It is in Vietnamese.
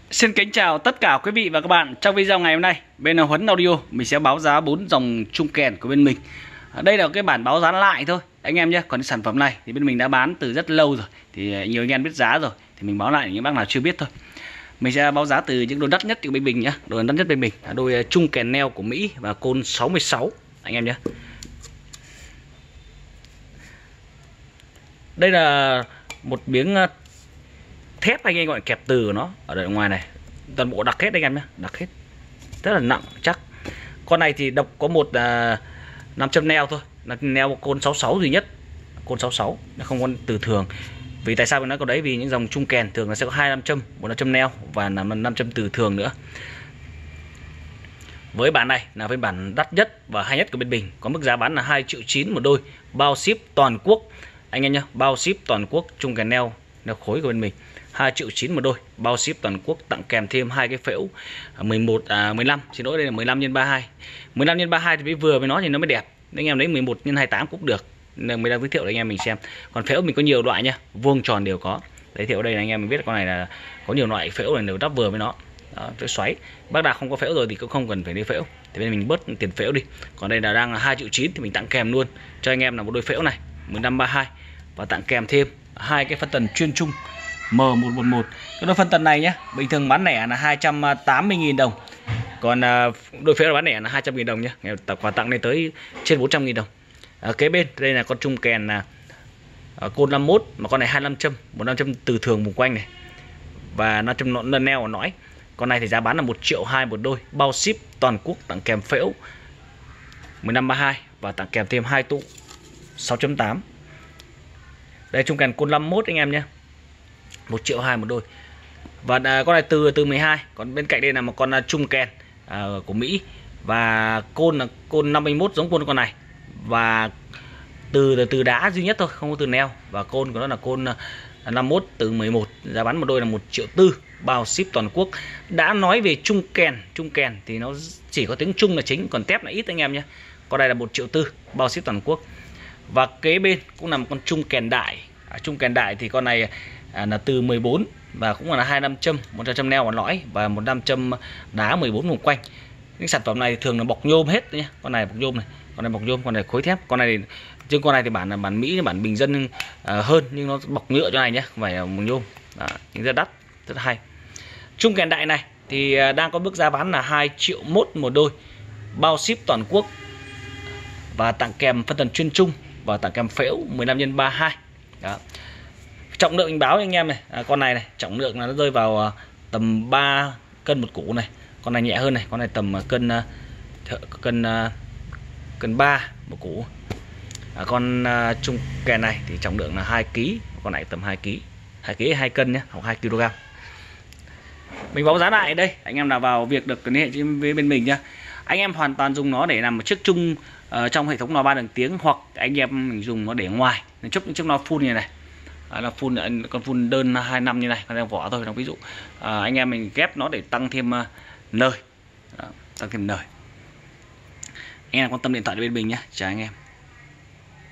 Xin kính chào tất cả quý vị và các bạn. Trong video ngày hôm nay, bên Huấn Audio mình sẽ báo giá 4 dòng chung kèn của bên mình. Đây là cái bản báo giá lại thôi anh em nhé. Còn cái sản phẩm này thì bên mình đã bán từ rất lâu rồi, thì nhiều anh em biết giá rồi, thì mình báo lại những bác nào chưa biết thôi. Mình sẽ báo giá từ những đôi đắt nhất của bên mình nhé. Đôi đắt nhất bên mình là đôi chung kèn neo của Mỹ và côn 66 anh em nhé. Đây là một miếng thép anh em gọi kẹp từ của nó ở đây ngoài này, toàn bộ đặc hết anh em nhé, đặc hết rất là nặng chắc. Con này thì độc có một 500 neo thôi, là neo côn 66 duy nhất, côn 66 nó không có từ thường. Vì tại sao mình nói câu đấy, vì những dòng chung kèn thường nó sẽ có 2 500, 1 500 neo và là 500 từ thường nữa. Với bản này là phiên bản đắt nhất và hay nhất của bên mình, có mức giá bán là 2,9 triệu một đôi, bao ship toàn quốc anh em nhé, bao ship toàn quốc. Chung kèn neo khối của bên mình 2,9 triệu một đôi, bao ship toàn quốc, tặng kèm thêm hai cái phễu 15, xin lỗi, đây là 15 x 32. 15 x 32 thì mới vừa với nó thì nó mới đẹp. Anh em lấy 11 x 28 cũng được. Nên mình đang giới thiệu để anh em mình xem. Còn phễu mình có nhiều loại nha, vuông tròn đều có. Giới thiệu đây là anh em mình biết con này là có nhiều loại phễu này đều đắp vừa với nó. Đó, phễu xoáy. Bác nào không có phễu rồi thì cũng không cần phải đi phễu. Thì bên mình bớt tiền phễu đi. Còn đây là đang là 2,9 triệu thì mình tặng kèm luôn cho anh em là một đôi phễu này 1532 và tặng kèm thêm hai cái phân tần chuyên chung M111. Cái đôi phân tần này nhé, bình thường bán lẻ là 280.000 đồng. Còn đôi phễu bán lẻ là 200.000 đồng nhé. Quà tặng lên tới trên 400.000 đồng. Kế bên đây là con chung kèn là côn 51, mà con này 25 châm, 100 từ thường vùng quanh này và 500 lần neo ở nõi. Con này thì giá bán là 1,2 triệu một đôi, bao ship toàn quốc, tặng kèm phễu 1532 và tặng kèm thêm hai tụ 6.8. Đây chung kèn côn 51 anh em nhé, 1,2 triệu một đôi. Và con này từ 12. Còn bên cạnh đây là một con chung kèn của Mỹ và côn là côn 51 giống côn con này, và từ đá duy nhất thôi, không có từ neo, và côn của nó là côn 51 từ 11, giá bán một đôi là 1,4 triệu, bao ship toàn quốc. Đã nói về chung kèn thì nó chỉ có tiếng Trung là chính, còn tép là ít anh em nhé. Con này là 1,4 triệu, bao ship toàn quốc. Và kế bên cũng là một con chung kèn đại. Chung kèn đại thì con này là từ 14 và cũng là 25 châm, 100 neo vào lõi và 100 châm đá 14 vùng quanh. Những sản phẩm này thường là bọc nhôm hết nhé. Con này bọc nhôm này, con này bọc nhôm, con này khối thép. Con này chứ con này thì bản Mỹ, bản bình dân hơn, nhưng nó bọc nhựa cho này nhé, không phải là bọc nhôm. Nhưng rất đắt, rất hay. Chung kèn đại này thì đang có mức giá bán là 2,1 triệu một đôi, bao ship toàn quốc và tặng kèm phân tần chuyên chung và tặng kèm phễu 15 x 32. Đó. Trọng lượng mình báo cho anh em này, con này trọng lượng là nó rơi vào tầm 3 cân một củ này. Con này nhẹ hơn này, con này tầm cân 3 một củ. Con chung kèn này thì trọng lượng là 2 kg, con này tầm 2 kg, 2 cân nhé, hoặc 2 kg. Mình báo giá lại đây, anh em nào vào việc được liên hệ với bên mình nhá. Anh em hoàn toàn dùng nó để làm một chiếc chung trong hệ thống loa 3 đường tiếng, hoặc anh em mình dùng nó để ngoài những chiếc loa full như này. Là full, con full đơn 2 năm như này, con đang vỏ thôi. Ví dụ anh em mình ghép nó để tăng thêm lời, tăng thêm lời. Anh em quan tâm điện thoại bên mình nhé. Chào anh em.